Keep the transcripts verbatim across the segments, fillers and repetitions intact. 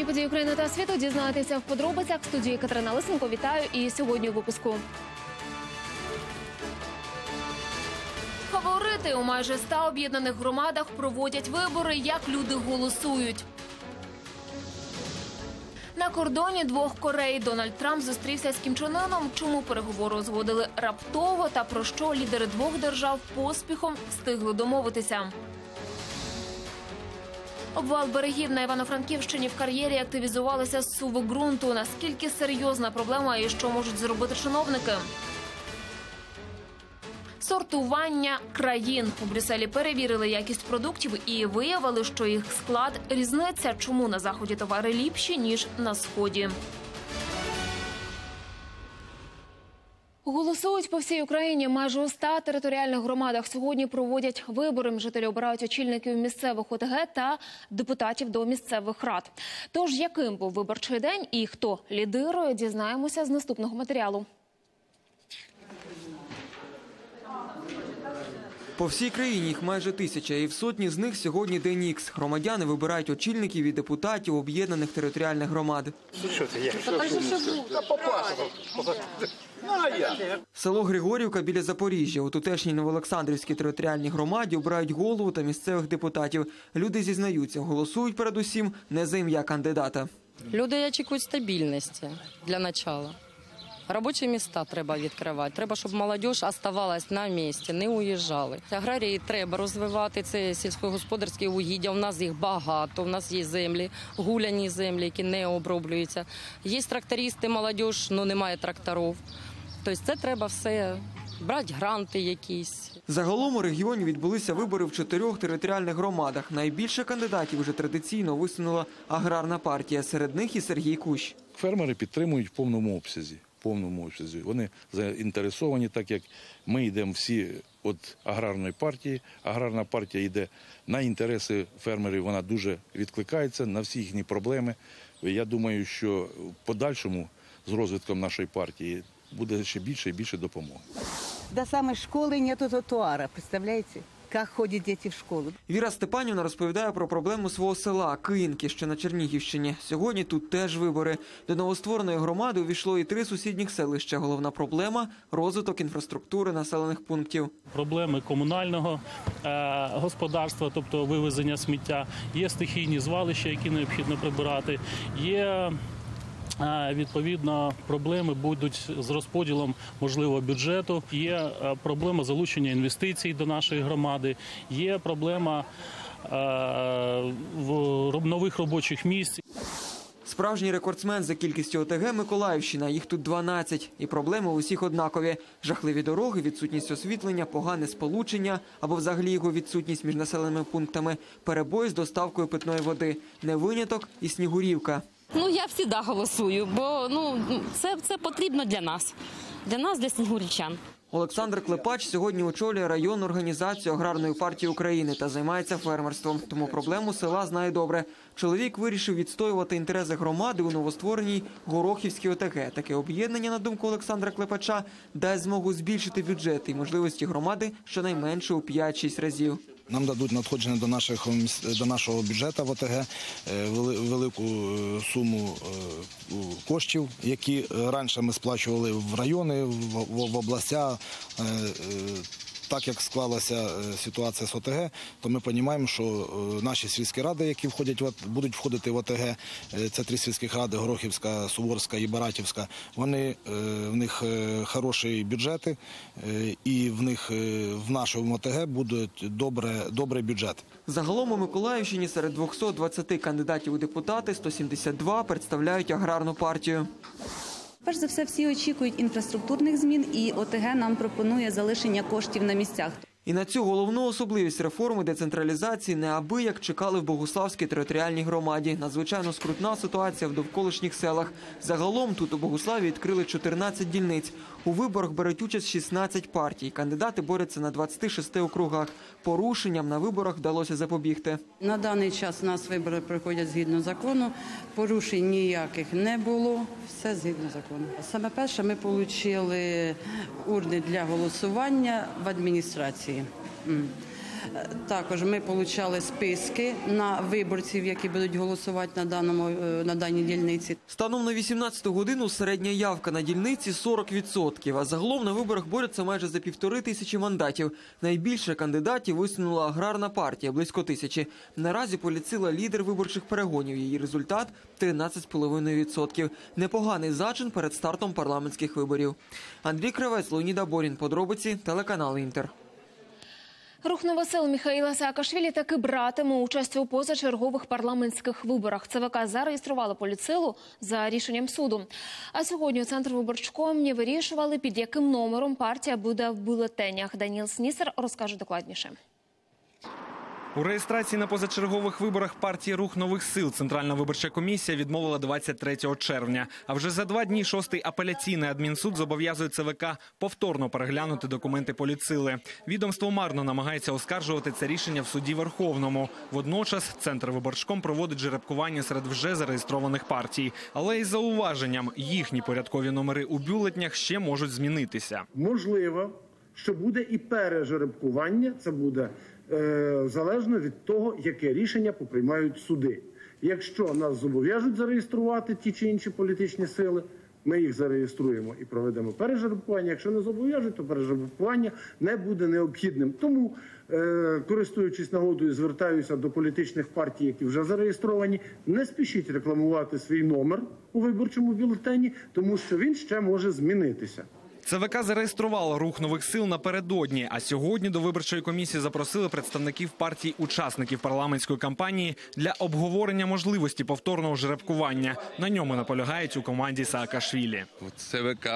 Головні події України та світу дізнаєтеся в подробицях. В студії Катерина Лисенко. Вітаю. І сьогодні у випуску. Фаворити у майже ста об'єднаних громадах проводять вибори. Як люди голосують? На кордоні двох Корей Дональд Трамп зустрівся з Кім Чен Ыном. Чому переговори узгодили раптово та про що лідери двох держав поспіхом встигли домовитися? Обвал берегів на Івано-Франківщині в кар'єрі активізувалися зсуви ґрунту. Наскільки серйозна проблема і що можуть зробити чиновники? Сортування країн. У Брюсселі перевірили якість продуктів і виявили, що їх склад різниця. Чому на Заході товари ліпші, ніж на Сході? Голосують по всій Україні. Майже у ста територіальних громадах сьогодні проводять вибори. Жителі обирають очільників місцевих О Те Ге та депутатів до місцевих рад. Тож, яким був виборчий день і хто лідирує, дізнаємося з наступного матеріалу. По всій країні їх майже тисяча, і в сотні з них сьогодні день ікс. Громадяни вибирають очільників і депутатів об'єднаних територіальних громад. Село Григорівка біля Запоріжжя. У тутешній Новоолександрівській територіальній громаді обирають голову та місцевих депутатів. Люди зізнаються, голосують передусім не за ім'я кандидата. Люди очікують стабільності для початку. Робочі місця треба відкривати. Треба, щоб молодь оставалась на місці, не уїжджали. Аграрії треба розвивати. Це сільськогосподарські угіддя. У нас їх багато. У нас є землі, гуляні землі, які не оброблюються. Є трактористи, молодь, але немає тракторів. Тобто це треба все брати, гранти якісь. Загалом у регіоні відбулися вибори в чотирьох територіальних громадах. Найбільше кандидатів вже традиційно висунула аграрна партія. Серед них і Сергій Кущ. Фермери підтримують в повному обсязі. повному обсязі. Вони заінтересовані, так як ми йдемо всі від аграрної партії. Аграрна партія йде на інтереси фермерів, вона дуже відкликається на всі їхні проблеми. Я думаю, що в подальшому з розвитком нашої партії буде ще більше і більше допомоги. До самої школи немає тротуара, представляєте? Як ходять діти в школу. Віра Степанівна розповідає про проблему свого села Киїнки, що на Чернігівщині. Сьогодні тут теж вибори. До новоствореної громади увійшло і три сусідніх селища. Головна проблема – розвиток інфраструктури населених пунктів. Проблеми комунального е, господарства, тобто вивезення сміття. Є стихійні звалища, які необхідно прибирати. Є... Відповідно, проблеми будуть з розподілом, можливо, бюджету. Є проблема залучення інвестицій до нашої громади. Є проблема нових робочих місць. Справжній рекордсмен за кількістю О Те Ге – Миколаївщина. Їх тут дванадцять. І проблеми у всіх однакові. Жахливі дороги, відсутність освітлення, погане сполучення або взагалі його відсутність між населеними пунктами, перебої з доставкою питної води. Не виняток і Снігурівка. Ну, я завжди голосую, бо ну, це, це потрібно для нас, для нас, для снігурівчан. Олександр Клепач сьогодні очолює районну організацію Аграрної партії України та займається фермерством. Тому проблему села знає добре. Чоловік вирішив відстоювати інтереси громади у новоствореній Горохівській О Те Ге. Таке об'єднання, на думку Олександра Клепача, дасть змогу збільшити бюджет і можливості громади щонайменше у п'ять-шість разів. Нам дадуть надходження до наших до нашого бюджету в О Те Ге велику суму коштів, які раніше ми сплачували в райони, в області. Так як склалася ситуація з О Те Ге, то ми розуміємо, що наші сільські ради, які входять, будуть входити в О Те Ге, це три сільських ради – Горохівська, Суворська і Баратівська, вони, в них хороші бюджети і в них в нашому О Те Ге буде добре, добрий бюджет. Загалом у Миколаївщині серед двохсот двадцяти кандидатів у депутати сто сімдесят два представляють аграрну партію. Перш за все, всі очікують інфраструктурних змін, і О Те Ге нам пропонує залишення коштів на місцях. І на цю головну особливість реформи децентралізації неабияк чекали в Богуславській територіальній громаді. Надзвичайно скрутна ситуація в довколишніх селах. Загалом тут у Богуславі відкрили чотирнадцять дільниць. У виборах беруть участь шістнадцять партій. Кандидати борються на двадцяти шести округах. Порушенням на виборах вдалося запобігти. На даний час у нас вибори проходять згідно закону. Порушень ніяких не було. Все згідно закону. Саме перше, ми отримали урни для голосування в адміністрації. Е, Також ми отримали списки на виборців, які будуть голосувати на даному е, на даній дільниці. Станом на вісімнадцяту годину середня явка на дільниці сорок відсотків, а загалом на виборах борються майже за півтори тисячі мандатів. Найбільше кандидатів висунула аграрна партія – близько тисячі. Наразі поліцила лідер виборчих перегонів. Її результат – тринадцять цілих п'ять десятих відсотка. Непоганий зачин перед стартом парламентських виборів. Андрій Кривець, Леонід Аборін. Подробиці, телеканал «Інтер». Рух «Нових сил» Міхаїла Саакашвілі таки братиме участь у позачергових парламентських виборах. ЦВК зареєструвала політсилу за рішенням суду. А сьогодні у Центрвиборчкомі вирішували, під яким номером партія буде в бюлетенях. Даніл Снісер розкаже докладніше. У реєстрації на позачергових виборах партії «Рух нових сил» Центральна виборча комісія відмовила двадцять третього червня. А вже за два дні шостий апеляційний адмінсуд зобов'язує ЦВК повторно переглянути документи політсили. Відомство марно намагається оскаржувати це рішення в суді Верховному. Водночас Центрвиборчком проводить жеребкування серед вже зареєстрованих партій. Але із зауваженням, їхні порядкові номери у бюлетнях ще можуть змінитися. Можливо, що буде і пережеребкування, це буде залежно від того, яке рішення поприймають суди. Якщо нас зобов'яжуть зареєструвати ті чи інші політичні сили, ми їх зареєструємо і проведемо пережеребкування. Якщо не зобов'яжуть, то пережеребкування не буде необхідним. Тому, користуючись нагодою, звертаюся до політичних партій, які вже зареєстровані, не спішіть рекламувати свій номер у виборчому бюлетені, тому що він ще може змінитися. ЦВК зареєструвала «Рух нових сил» напередодні, а сьогодні до виборчої комісії запросили представників партій-учасників парламентської кампанії для обговорення можливості повторного жеребкування. На ньому наполягають у команді Саакашвілі. ЦВК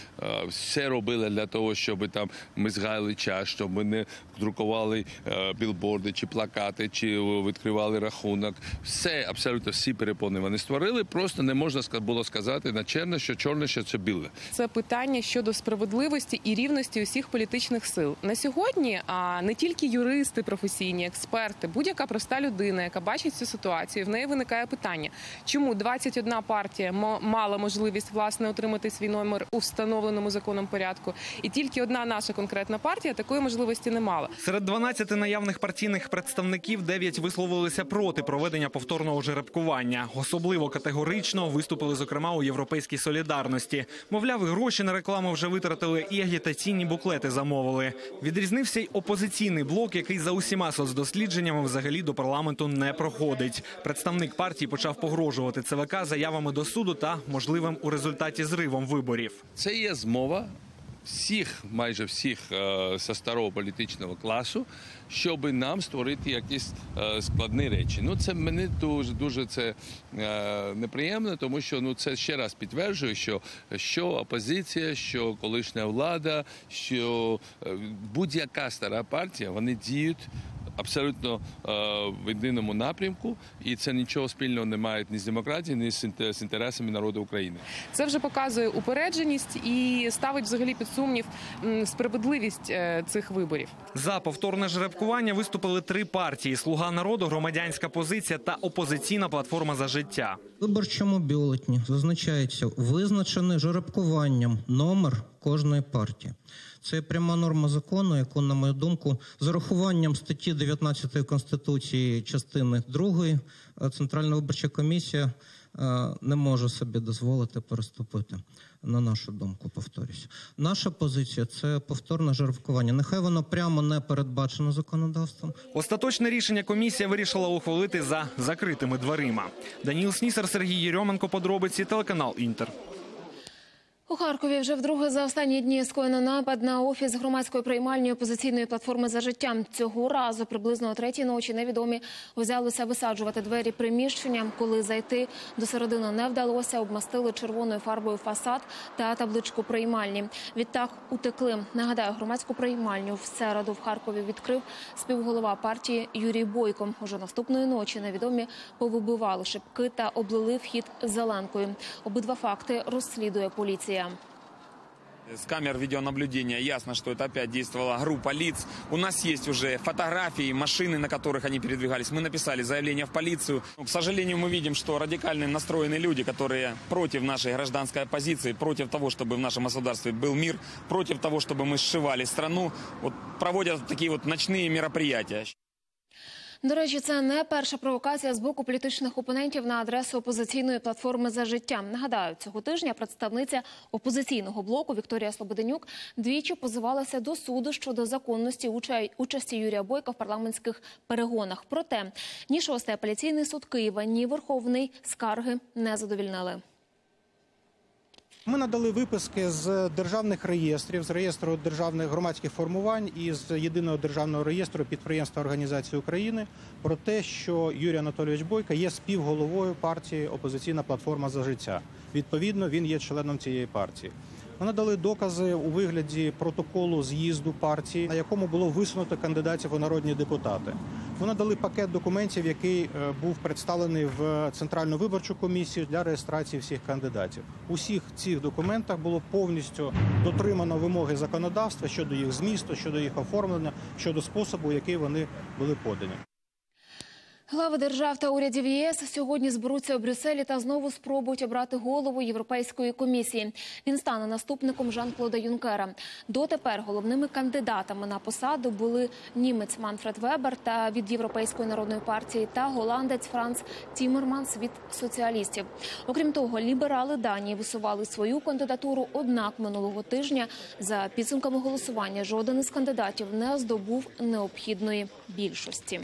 все робили для того, щоб там ми згаяли час, щоб ми не друкували білборди чи плакати, чи відкривали рахунок. Все, абсолютно всі перепони вони створили, просто не можна було сказати на чорне, що чорне, що це біле. Це питання щодо справедливості і рівності усіх політичних сил. На сьогодні а не тільки юристи, професійні, експерти, будь-яка проста людина, яка бачить цю ситуацію, в неї виникає питання, чому двадцять одна партія мала можливість, власне, отримати свій номер у встановленому законом порядку, і тільки одна наша конкретна партія такої можливості не мала. Серед дванадцяти наявних партійних представників дев'ять висловилися проти проведення повторного жеребкування. Особливо категорично виступили, зокрема, у «Європейській солідарності». Мовляв, гроші на рекламу вже витратили і агітаційні буклети замовили. Відрізнився й опозиційний блок, який за усіма соцдослідженнями взагалі до парламенту не проходить. Представник партії почав погрожувати ЦВК заявами до суду та можливим у результаті зривом виборів. Це є змова всіх, майже всіх зі старого політичного класу, щоб нам створити якісь складні речі. Ну, це мені дуже, дуже це неприємно, тому що ну, це ще раз підтверджує, що, що опозиція, що колишня влада, що будь-яка стара партія, вони діють абсолютно в єдиному напрямку, і це нічого спільного не має ні з демократією, ні з інтересами народу України. Це вже показує упередженість і ставить взагалі під сумнів справедливість цих виборів. За повторне жеребкування виступили три партії – «Слуга народу», «Громадянська позиція» та «Опозиційна платформа за життя». У виборчому бюлетені зазначається визначений жеребкуванням номер кожної партії. Це пряма норма закону, яку, на мою думку, з урахуванням статті дев'ятнадцятої Конституції частини другої Центральна виборча комісія не може собі дозволити переступити. На нашу думку, повторюсь. Наша позиція – це повторне жеребкування. Нехай воно прямо не передбачено законодавством. Остаточне рішення комісія вирішила ухвалити за закритими дверима. Даніл Снісер, Сергій Єрьоменко, подробиці, телеканал «Інтер». У Харкові вже вдруге за останні дні скоєно напад на офіс громадської приймальні опозиційної платформи «За життя». Цього разу приблизно о третій ночі невідомі взялися висаджувати двері приміщення. Коли зайти до середини не вдалося, обмастили червоною фарбою фасад та табличку приймальні. Відтак утекли. Нагадаю, громадську приймальню в середу в Харкові відкрив співголова партії Юрій Бойко. Уже наступної ночі невідомі повибивали шибки та облили вхід зеленкою. Обидва факти розслідує поліція. С камер видеонаблюдения ясно, что это опять действовала группа лиц. У нас есть уже фотографии, машины, на которых они передвигались. Мы написали заявление в полицию. К сожалению, мы видим, что радикально настроенные люди, которые против нашей гражданской оппозиции, против того, чтобы в нашем государстве был мир, против того, чтобы мы сшивали страну, вот проводят такие вот ночные мероприятия. До речі, це не перша провокація з боку політичних опонентів на адресу опозиційної платформи «За життя». Нагадаю, цього тижня представниця опозиційного блоку Вікторія Слободенюк двічі позивалася до суду щодо законності участі Юрія Бойка в парламентських перегонах. Проте ні шостий апеляційний суд Києва, ні Верховний скарги не задовільнили. Ми надали виписки з державних реєстрів, з реєстру державних громадських формувань і з єдиного державного реєстру підприємства Організації України про те, що Юрій Анатолійович Бойко є співголовою партії «Опозиційна платформа «За життя». Відповідно, він є членом цієї партії. Ми надали докази у вигляді протоколу з'їзду партії, на якому було висунуто кандидатів у народні депутати. Ми надали пакет документів, який був представлений в Центральну виборчу комісію для реєстрації всіх кандидатів. У всіх цих документах було повністю дотримано вимоги законодавства щодо їх змісту, щодо їх оформлення, щодо способу, в який вони були подані. Глави держав та урядів ЄС сьогодні зберуться у Брюсселі та знову спробують обрати голову Європейської комісії. Він стане наступником Жан-Клода Юнкера. Дотепер головними кандидатами на посаду були німець Манфред Вебер та від Європейської народної партії та голландець Франц Тіммерманс від соціалістів. Окрім того, ліберали Данії висували свою кандидатуру, однак минулого тижня за підсумками голосування жоден із кандидатів не здобув необхідної більшості.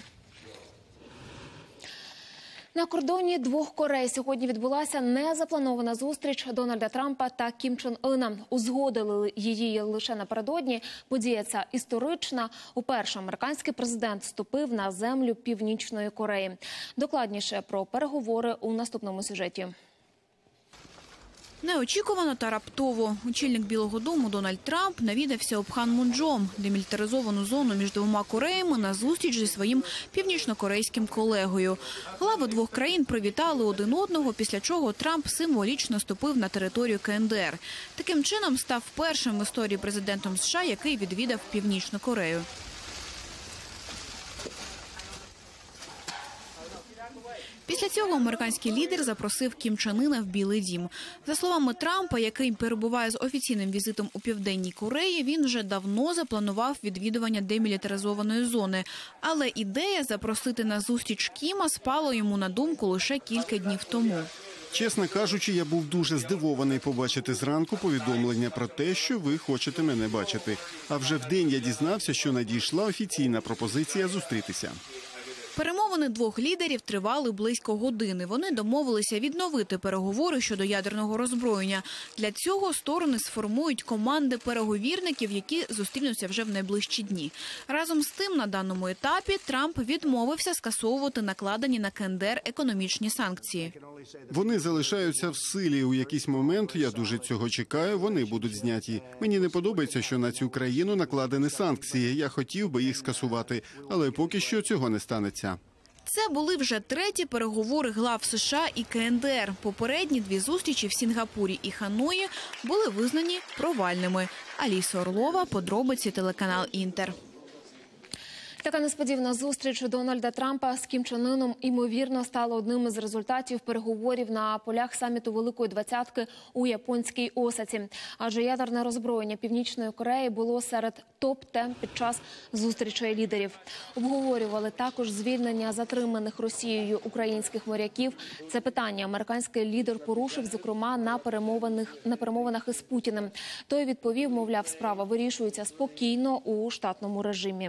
На кордоні двох Корей сьогодні відбулася незапланована зустріч Дональда Трампа та Кім Чен Ина. Узгодили її лише напередодні. Подія ця історична. Уперше американський президент вступив на землю Північної Кореї. Докладніше про переговори у наступному сюжеті. Неочікувано та раптово. Очільник Білого дому Дональд Трамп навідався у Пханмунджом, демілітаризовану зону між двома Кореями, на зустріч зі своїм північнокорейським колегою. Глави двох країн привітали один одного, після чого Трамп символічно ступив на територію КНДР. Таким чином став першим в історії президентом США, який відвідав Північну Корею. Після цього американський лідер запросив Кім Чен Ина в Білий дім. За словами Трампа, який перебуває з офіційним візитом у Південній Кореї, він вже давно запланував відвідування демілітаризованої зони. Але ідея запросити на зустріч Кіма спала йому на думку лише кілька днів тому. Чесно кажучи, я був дуже здивований побачити зранку повідомлення про те, що ви хочете мене бачити. А вже вдень я дізнався, що надійшла офіційна пропозиція зустрітися. Перемовини двох лідерів тривали близько години. Вони домовилися відновити переговори щодо ядерного роззброєння. Для цього сторони сформують команди переговірників, які зустрінуться вже в найближчі дні. Разом з тим, на даному етапі Трамп відмовився скасовувати накладені на КНДР економічні санкції. Вони залишаються в силі. У якийсь момент, я дуже цього чекаю, вони будуть зняті. Мені не подобається, що на цю країну накладені санкції. Я хотів би їх скасувати, але поки що цього не станеться. Це були вже треті переговори глав США і КНДР. Попередні дві зустрічі в Сінгапурі і Ханої були визнані провальними. Аліса Орлова, подробиці, телеканал «Інтер». Така несподівана зустріч Дональда Трампа з Кім Чен Ином, ймовірно, стала одним із результатів переговорів на полях саміту Великої двадцятки у японській Осаці. Адже ядерне роззброєння Північної Кореї було серед топ-тем під час зустрічей лідерів. Обговорювали також звільнення затриманих Росією українських моряків. Це питання американський лідер порушив, зокрема, на перемовинах, на перемовинах із Путіним. Той відповів, мовляв, справа вирішується спокійно у штатному режимі.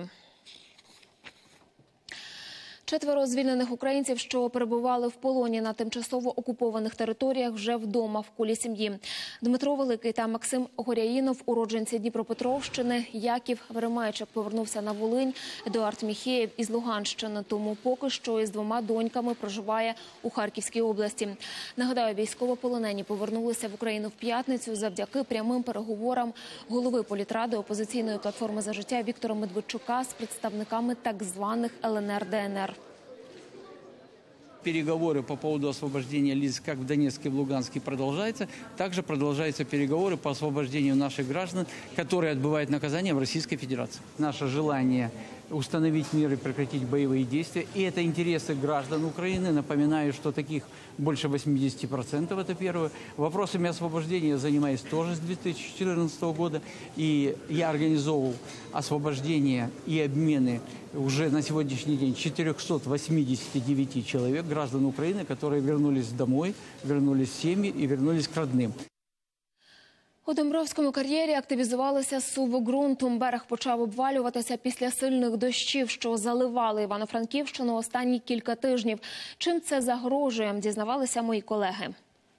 Четверо звільнених українців, що перебували в полоні на тимчасово окупованих територіях, вже вдома в колі сім'ї. Дмитро Великий та Максим Горяїнов, уродженці Дніпропетровщини. Яків Веремайчик повернувся на Волинь, Едуард Міхеєв із Луганщини, тому поки що із двома доньками проживає у Харківській області. Нагадаю, військовополонені повернулися в Україну в п'ятницю завдяки прямим переговорам голови політради опозиційної платформи «За життя» Віктора Медведчука з представниками так званих ел ен ер де ен ер. переговоры по поводу освобождения лиц как в Донецке и в Луганске продолжаются, также продолжаются переговоры по освобождению наших граждан, которые отбывают наказание в Российской Федерации. Наше желание установить мир и прекратить боевые действия. И это интересы граждан Украины. Напоминаю, что таких больше восьмидесяти процентов, это первое. Вопросами освобождения я занимаюсь тоже с две тысячи четырнадцатого года. И я организовывал освобождение и обмены уже на сегодняшний день четырёхсот восьмидесяти девяти человек, граждан Украины, которые вернулись домой, вернулись в семьи и вернулись к родным. У Домбровському кар'єрі активізувалися суви ґрунту. Берег почав обвалюватися після сильних дощів, що заливали Івано-Франківщину останні кілька тижнів. Чим це загрожує, дізнавалися мої колеги.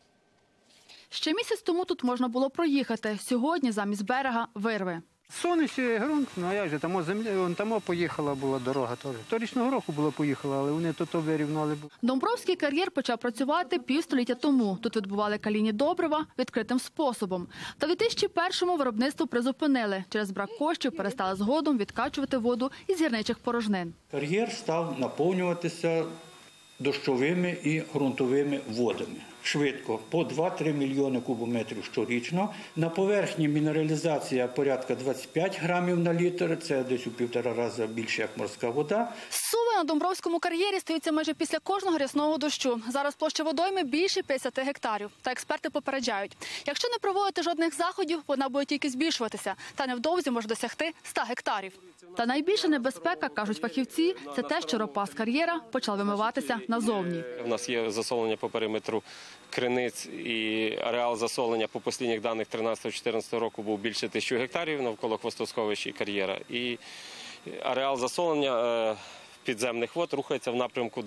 Ще місяць тому тут можна було проїхати. Сьогодні замість берега – вирви. Сонячний ґрунт, ну а як же, там земля, вон там поїхала була дорога теж. Торічного року була поїхала, але вони то то вирівнали. Домбровський кар'єр почав працювати півстоліття тому. Тут відбували калійні добрива відкритим способом. Та в дві тисячі першому виробництво призупинили. Через брак коштів перестали згодом відкачувати воду із гірничих порожнин. Кар'єр став наповнюватися дощовими і ґрунтовими водами. Швидко, по два-три мільйони кубометрів щорічно. На поверхні мінералізація порядка двадцять п'ять грамів на літр, це десь у півтора рази більше, як морська вода. Суви на Домбровському кар'єрі стаються майже після кожного рясного дощу. Зараз площа водойми більше п'ятдесят гектарів. Та експерти попереджають, якщо не проводити жодних заходів, вона буде тільки збільшуватися. Та невдовзі може досягти ста гектарів. Та найбільша небезпека, кажуть фахівці, це те, що ропа з кар'єра почала вимиватися назовні. У нас є засолення по периметру криниць, і ареал засолення по останніх даних тринадцятого-чотирнадцятого року був більше тисячі гектарів навколо хвостосховища і кар'єра. І ареал засолення підземних вод рухається в напрямку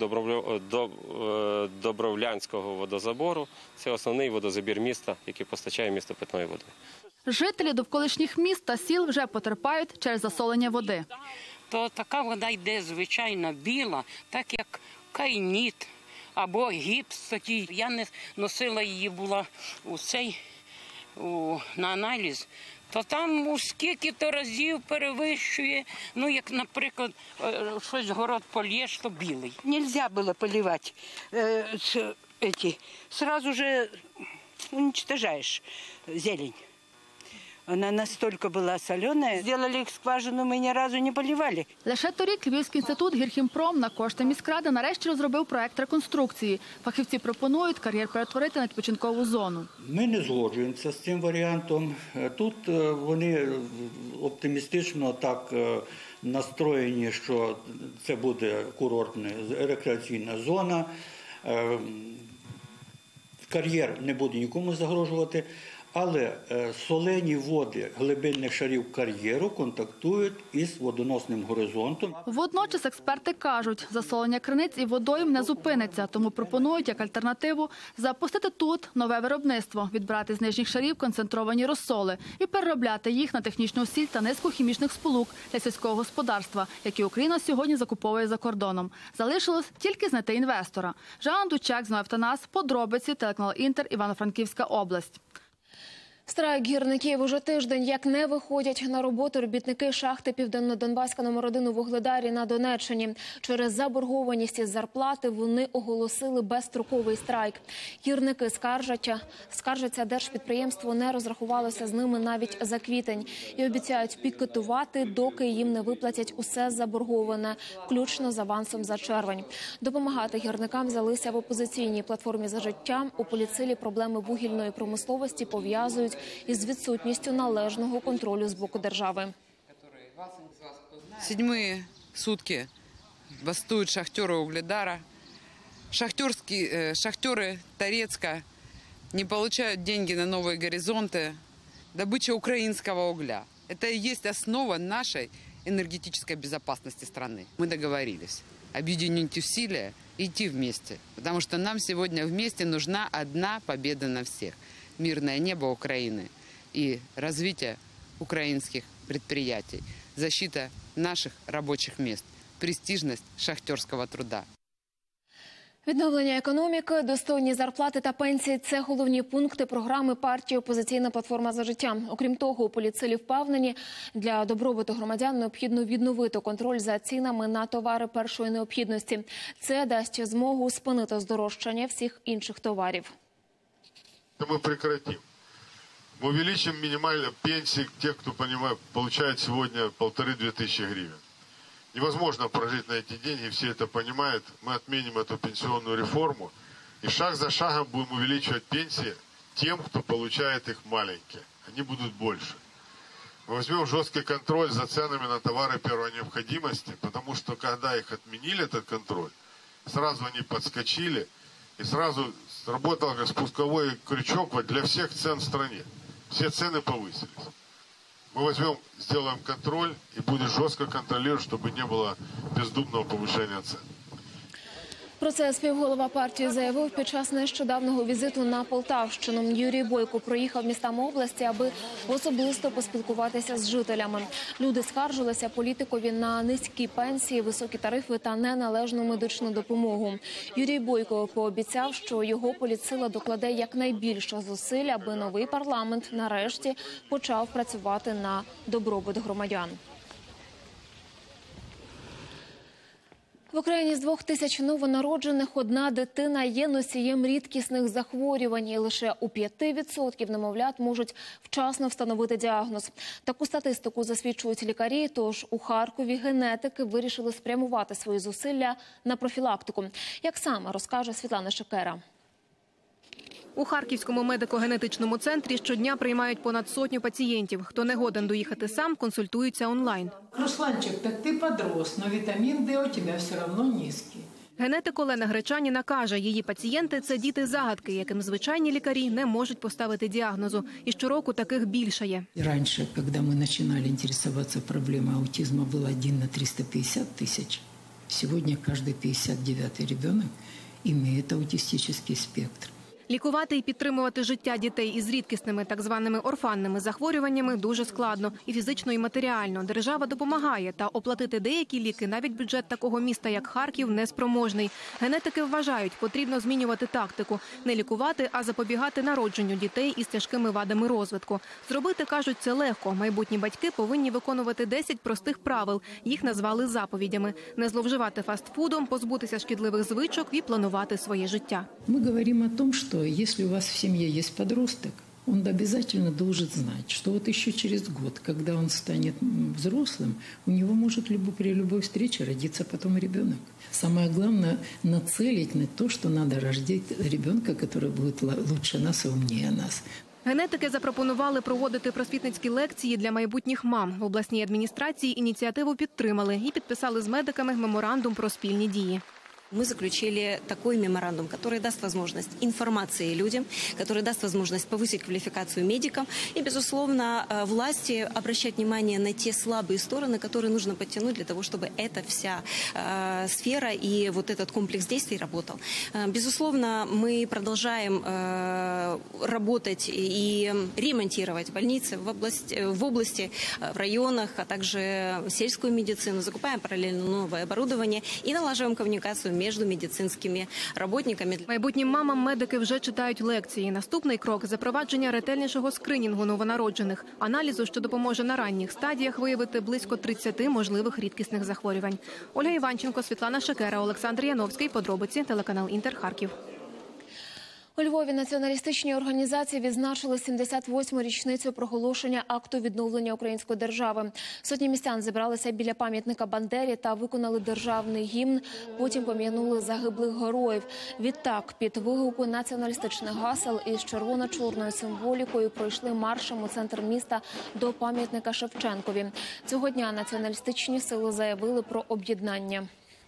Добровлянського водозабору. Це основний водозабір міста, який постачає місто питної води. Жителі довколишніх міст та сіл вже потерпають через засолення води. То така вода йде звичайно біла, так як кайніт або гіпс такий. Я не носила її, була у цей, у, на аналіз. То там у скільки-то разів перевищує, ну, як, наприклад, щось город польєш, то білий. Нельзя было поливать. Э, с, эти, сразу же уничтожаешь зелень. Она настолько была соленая. Сделали их скважину, мы ни разу не поливали. Лише торік Львівський інститут «Гірхімпром» на кошти міськради нарешті розробив проект реконструкції. Фахівці пропонують кар'єр перетворити на відпочинкову зону. Ми не згоджуємося з цим варіантом. Тут вони оптимістично так настроєні, що це буде курортна рекреаційна зона. Кар'єр не буде нікому загрожувати. Але солені води глибинних шарів кар'єру контактують із водоносним горизонтом. Водночас експерти кажуть, засолення криниць і водойм не зупиниться, тому пропонують як альтернативу запустити тут нове виробництво, відбирати з нижніх шарів концентровані розсоли і переробляти їх на технічну сіль та низку хімічних сполук для сільського господарства, які Україна сьогодні закуповує за кордоном. Залишилось тільки знайти інвестора. Жанна Дучак, Зноєв Танас, подробиці, телеканал Інтер, Івано-Франківська область. Страйк гірників уже тиждень, як не виходять на роботу робітники шахти Південно-Донбаська номер один у Вугледарі на Донеччині. Через заборгованість із зарплати вони оголосили безстроковий страйк. Гірники скаржаться, скаржаться, держпідприємство не розрахувалося з ними навіть за квітень. І обіцяють пікетувати, доки їм не виплатять усе заборговане, включно з авансом за червень. Допомагати гірникам взялися в опозиційній платформі «За життя». У поліцилі проблеми вугільної промисловості пов'язують із відсутністю належного контролю з боку держави. Седьмые сутки бастуют шахтеры Угледара. Шахтерские, шахтеры Торецка не получают деньги на новые горизонты. Добыча украинского угля. Это и есть основа нашей энергетической безопасности страны. Мы договорились объединить усилия и идти вместе. Потому что нам сегодня вместе нужна одна победа на всех. Мирное небо Украины и развитие украинских предприятий, защита наших рабочих мест, престижность шахтерского труда. Відновлення економіки, достойні зарплати та пенсії – це головні пункти програми партії «Опозиційна платформа за життя». Окрім того, у політсилі впевнені, для добробуту громадян необхідно відновити контроль за цінами на товари першої необхідності. Це дасть змогу спинити здорожчання всіх інших товарів. Мы прекратим. Мы увеличим минимальные пенсии тех, кто понимает, получает сегодня полторы-две тысячи гривен. Невозможно прожить на эти деньги, все это понимают. Мы отменим эту пенсионную реформу и шаг за шагом будем увеличивать пенсии тем, кто получает их маленькие. Они будут больше. Мы возьмем жесткий контроль за ценами на товары первой необходимости, потому что когда их отменили, этот контроль, сразу они подскочили и сразу сработал как спусковой крючок для всех цен в стране. Все цены повысились. Мы возьмем, сделаем контроль и будем жестко контролировать, чтобы не было бездумного повышения цен. Про це співголова партії заявив під час нещодавнього візиту на Полтавщину. Юрій Бойко проїхав містами області, аби особисто поспілкуватися з жителями. Люди скаржилися політикові на низькі пенсії, високі тарифи та неналежну медичну допомогу. Юрій Бойко пообіцяв, що його політсила докладе якнайбільше зусиль, аби новий парламент нарешті почав працювати на добробут громадян. В Україні з двох тисяч новонароджених одна дитина є носієм рідкісних захворювань. І лише у п'яти відсотків немовлят можуть вчасно встановити діагноз. Таку статистику засвідчують лікарі, тож у Харкові генетики вирішили спрямувати свої зусилля на профілактику. Як саме, розкаже Світлана Шекера. У Харківському медико-генетичному центрі щодня приймають понад сотню пацієнтів. Хто не годен доїхати сам, консультуються онлайн. Русланчик, так ти подрос, но вітамін Д у тебе все одно низький. Генетик Олена Гречаніна каже, її пацієнти – це діти-загадки, яким звичайні лікарі не можуть поставити діагнозу. І щороку таких більшає. Раніше, коли ми починали інтересуватися проблемою аутизму, було один на триста п'ятдесят тисяч. Сьогодні кожен п'ятдесят дев'ятий дитина має аутистичний спектр. Лікувати і підтримувати життя дітей із рідкісними так званими орфанними захворюваннями дуже складно. І фізично, і матеріально. Держава допомагає, та оплатити деякі ліки навіть бюджет такого міста, як Харків, неспроможний. Генетики вважають, потрібно змінювати тактику. Не лікувати, а запобігати народженню дітей із тяжкими вадами розвитку. Зробити, кажуть, це легко. Майбутні батьки повинні виконувати десять простих правил. Їх назвали заповідями. Не зловживати фастфудом, позбутися шкідливих звичок і планувати своє життя. Ми говоримо о том, що если у вас в семье есть подросток, он обязательно должен знать, что вот еще через год, когда он станет взрослым, у него может при любой встрече родиться потом ребенок. Самое главное – нацелить на то, что надо рождать ребенка, который будет лучше нас и умнее нас. Генетики запропонували проводити просвітницькі лекції для майбутніх мам. В обласній адміністрації ініціативу підтримали і підписали з медиками меморандум про спільні дії. Мы заключили такой меморандум, который даст возможность информации людям, который даст возможность повысить квалификацию медикам и, безусловно, власти обращать внимание на те слабые стороны, которые нужно подтянуть для того, чтобы эта вся э, сфера и вот этот комплекс действий работал. Безусловно, мы продолжаем э, работать и ремонтировать больницы в области, в области, в районах, а также сельскую медицину, закупаем параллельно новое оборудование и налаживаем коммуникацию між медицинськими працівниками. Майбутнім мамам медики вже читають лекції. Наступний крок – запровадження ретельнішого скринінгу новонароджених, аналізу, що допоможе на ранніх стадіях виявити близько тридцяти можливих рідкісних захворювань. Ольга Іванченко, Світлана Шекера, Олександр Яновський. Подробиці, телеканал Інтер, Харків. У Львові націоналістичні організації відзначили сімдесят восьму річницю проголошення акту відновлення української держави. Сотні містян зібралися біля пам'ятника Бандері та виконали державний гімн. Потім пом'янули загиблих героїв. Відтак, під вигуку націоналістичних гасел із червоно-чорною символікою пройшли маршем у центр міста до пам'ятника Шевченкові. Цього дня націоналістичні сили заявили про об'єднання.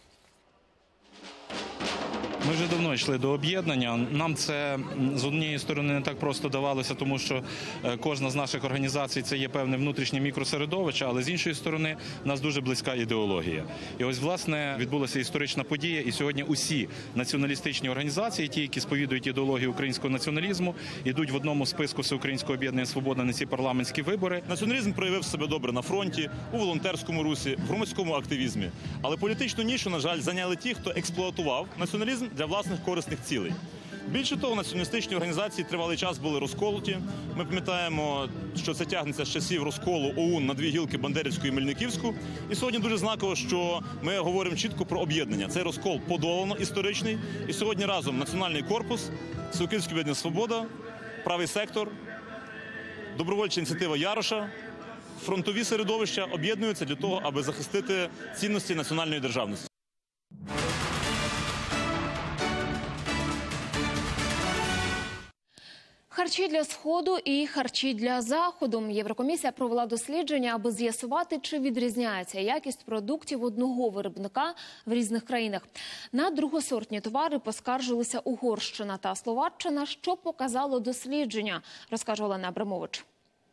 Ми вже давно йшли до об'єднання. Нам це, з однієї сторони, не так просто давалося, тому що кожна з наших організацій – це є певне внутрішнє мікросередовище, але з іншої сторони, в нас дуже близька ідеологія. І ось, власне, відбулася історична подія, і сьогодні усі націоналістичні організації, ті, які сповідують ідеологію українського націоналізму, йдуть в одному списку Всеукраїнського об'єднання «Свобода» на ці парламентські вибори. Націоналізм проявив себе добре на фронті, у волонтерському русі, в громадському активізмі. Але політичну нішу, на жаль, зайняли ті, хто експлуатував націоналізм для власних корисних цілей. Більше того, націоналістичні організації тривалий час були розколоті. Ми пам'ятаємо, що це тягнеться з часів розколу ОУН на дві гілки – Бандерівську і Мельниківську. І сьогодні дуже знаково, що ми говоримо чітко про об'єднання. Цей розкол подолано, історичний. І сьогодні разом Національний корпус, Всеукраїнське об'єднання «Свобода», Правий сектор, добровольча ініціатива Яроша, фронтові середовища об'єднуються для того, аби захистити цінності національної державності. Харчі для Сходу і харчі для Заходу. Єврокомісія провела дослідження, аби з'ясувати, чи відрізняється якість продуктів одного виробника в різних країнах. На другосортні товари поскаржилися Угорщина та Словаччина. Що показало дослідження, розкаже Олена Абрамович.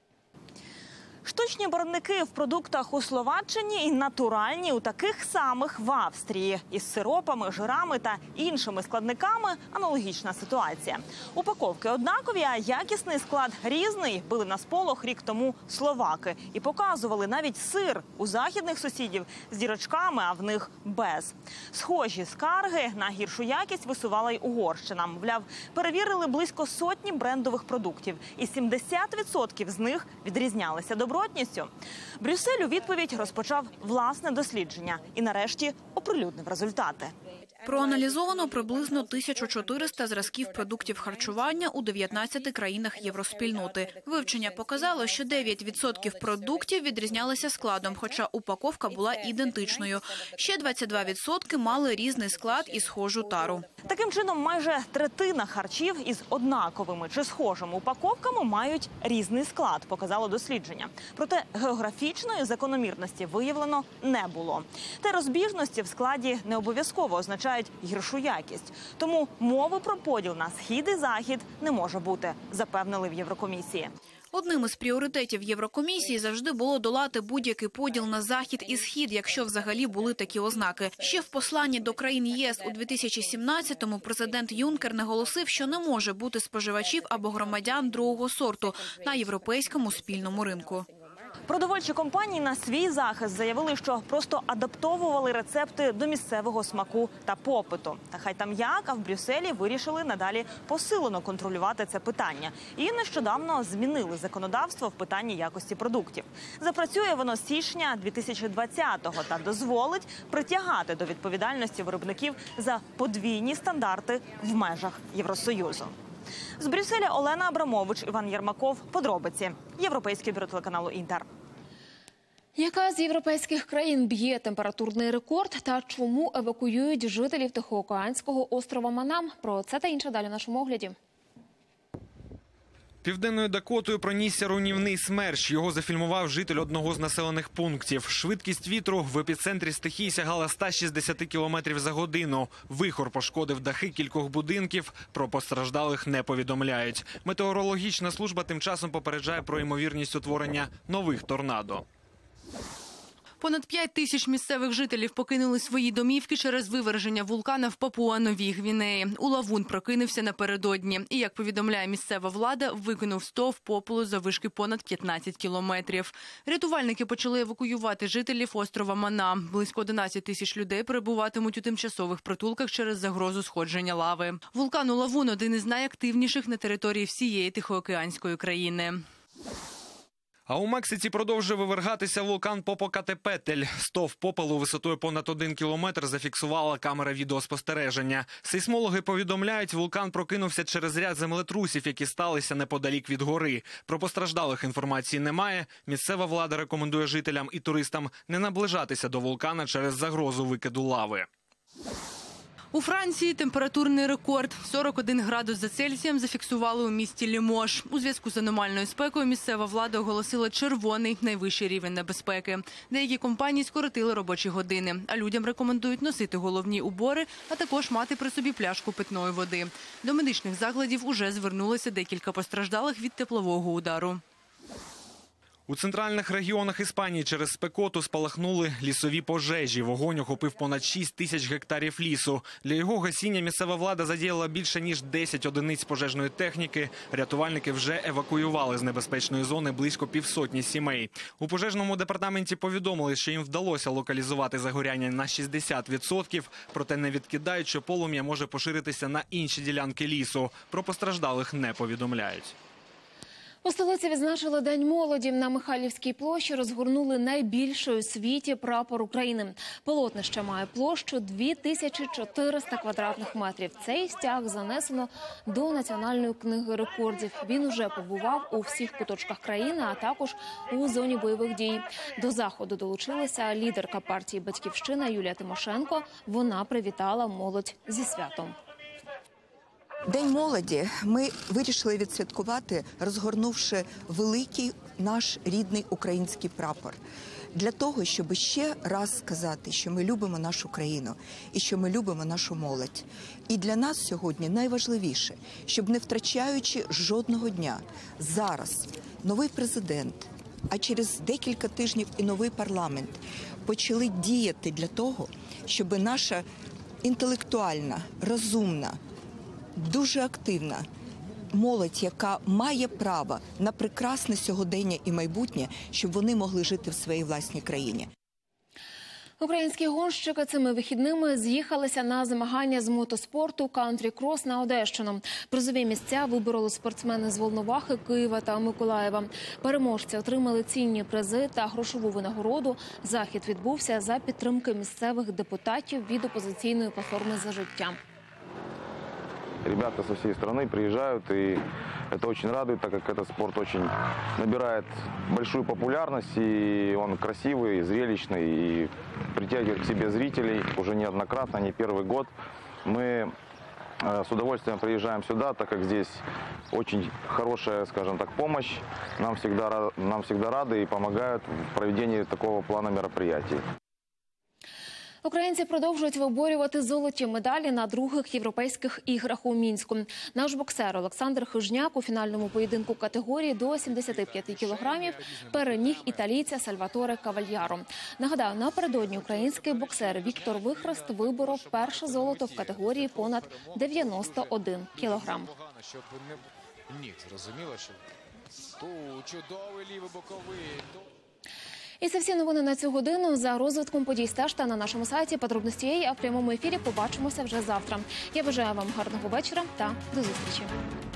Штучні барвники в продуктах у Словаччині і натуральні у таких самих в Австрії. Із сиропами, жирами та іншими складниками аналогічна ситуація. Упаковки однакові, а якісний склад різний. Били на сполох рік тому словаки. І показували навіть сир у західних сусідів з дірочками, а в них без. Схожі скарги на гіршу якість висувала й Угорщина. Мовляв, перевірили близько сотні брендових продуктів. І сімдесят відсотків з них відрізнялися добротністю. Брюссель у відповідь розпочав власне дослідження і нарешті оприлюднив результати. Проаналізовано приблизно тисячу чотириста зразків продуктів харчування у дев'ятнадцяти країнах євроспільноти. Вивчення показало, що дев'ять відсотків продуктів відрізнялися складом, хоча упаковка була ідентичною. Ще двадцять два відсотки мали різний склад і схожу тару. Таким чином, майже третина харчів із однаковими чи схожими упаковками мають різний склад, показало дослідження. Проте географічної закономірності виявлено не було. Та розбіжності в складі не обов'язково означають гіршу якість. Тому мови про поділ на схід і захід не може бути, запевнили в Єврокомісії. Одним із пріоритетів Єврокомісії завжди було долати будь-який поділ на захід і схід, якщо взагалі були такі ознаки. Ще в посланні до країн ЄС у дві тисячі сімнадцятому президент Юнкер наголосив, що не може бути споживачів або громадян другого сорту на європейському спільному ринку. Продовольчі компанії на свій захист заявили, що просто адаптовували рецепти до місцевого смаку та попиту. Та хай там як, а в Брюсселі вирішили надалі посилено контролювати це питання. І нещодавно змінили законодавство в питанні якості продуктів. Запрацює воно з січня дві тисячі двадцятого та дозволить притягати до відповідальності виробників за подвійні стандарти в межах Євросоюзу. З Брюсселя Олена Абрамович, Іван Єрмаков. Подробиці. Європейське бюро телеканалу «Інтер». Яка з європейських країн б'є температурний рекорд та чому евакуюють жителів Тихоокеанського острова Манам? Про це та інше далі в нашому огляді. Південною Дакотою пронісся руйнівний смерч. Його зафільмував житель одного з населених пунктів. Швидкість вітру в епіцентрі стихії сягала ста шістдесяти кілометрів за годину. Вихор пошкодив дахи кількох будинків. Про постраждалих не повідомляють. Метеорологічна служба тим часом попереджає про ймовірність утворення нових торнадо. Понад п'ять тисяч місцевих жителів покинули свої домівки через виверження вулкана в Папуа-Новій Гвінеї. Улавун прокинувся напередодні. І, як повідомляє місцева влада, викинув стовп попелу заввишки понад п'ятнадцять кілометрів. Рятувальники почали евакуювати жителів острова Мана. Близько одинадцять тисяч людей перебуватимуть у тимчасових притулках через загрозу сходження лави. Вулкан Улавун – один із найактивніших на території всієї Тихоокеанської країни. А у Мексиці продовжує вивергатися вулкан Попокатепетель. Стовп попелу висотою понад один кілометр зафіксувала камера відеоспостереження. Сейсмологи повідомляють, вулкан прокинувся через ряд землетрусів, які сталися неподалік від гори. Про постраждалих інформації немає. Місцева влада рекомендує жителям і туристам не наближатися до вулкана через загрозу викиду лави. У Франції температурний рекорд – сорок один градус за Цельсієм зафіксували у місті Лімож. У зв'язку з аномальною спекою місцева влада оголосила червоний найвищий рівень небезпеки. Деякі компанії скоротили робочі години, а людям рекомендують носити головні убори, а також мати при собі пляшку питної води. До медичних закладів уже звернулося декілька постраждалих від теплового удару. У центральних регіонах Іспанії через спекоту спалахнули лісові пожежі. Вогонь охопив понад шість тисяч гектарів лісу. Для його гасіння місцева влада задіяла більше ніж десять одиниць пожежної техніки. Рятувальники вже евакуювали з небезпечної зони близько півсотні сімей. У пожежному департаменті повідомили, що їм вдалося локалізувати загоряння на шістдесят відсотків, проте не відкидають, що полум'я може поширитися на інші ділянки лісу. Про постраждалих не повідомляють. У столиці відзначили День молоді. На Михайлівській площі розгорнули найбільший у світі прапор України. Полотнище має площу дві тисячі чотириста квадратних метрів. Цей стяг занесено до Національної книги рекордів. Він уже побував у всіх куточках країни, а також у зоні бойових дій. До заходу долучилася лідерка партії «Батьківщина» Юлія Тимошенко. Вона привітала молодь зі святом. День молоді ми вирішили відсвяткувати, розгорнувши великий наш рідний український прапор. Для того, щоб ще раз сказати, що ми любимо нашу країну і що ми любимо нашу молодь. І для нас сьогодні найважливіше, щоб не втрачаючи жодного дня, зараз новий президент, а через декілька тижнів і новий парламент почали діяти для того, щоб наша інтелектуальна, розумна, дуже активна молодь, яка має право на прекрасне сьогодення і майбутнє, щоб вони могли жити в своїй власній країні. Українські гонщики цими вихідними з'їхалися на змагання з мотоспорту «Кантрі-крос» на Одещину. Призові місця вибороли спортсмени з Волновахи, Києва та Миколаєва. Переможці отримали цінні призи та грошову винагороду. Захід відбувся за підтримки місцевих депутатів від опозиційної платформи «За життя». Ребята со всей страны приезжают, и это очень радует, так как этот спорт очень набирает большую популярность, и он красивый, зрелищный, и притягивает к себе зрителей уже неоднократно, не первый год. Мы с удовольствием приезжаем сюда, так как здесь очень хорошая, скажем так, помощь. Нам всегда, нам всегда рады и помогают в проведении такого плана мероприятий. Українці продовжують виборювати золоті медалі на других європейських іграх у Мінську. Наш боксер Олександр Хижняк у фінальному поєдинку категорії до сімдесяти п'яти кілограмів переміг італійця Сальваторе Кавальяро. Нагадаю, напередодні український боксер Віктор Вихрест виборов перше золото в категорії понад дев'яносто один кілограм. Ні, зрозуміло, що чудовий лівий боковий. І це всі новини на цю годину. За розвитком подій стежте на нашому сайті подробності, а в прямому ефірі побачимося вже завтра. Я бажаю вам гарного вечора та до зустрічі.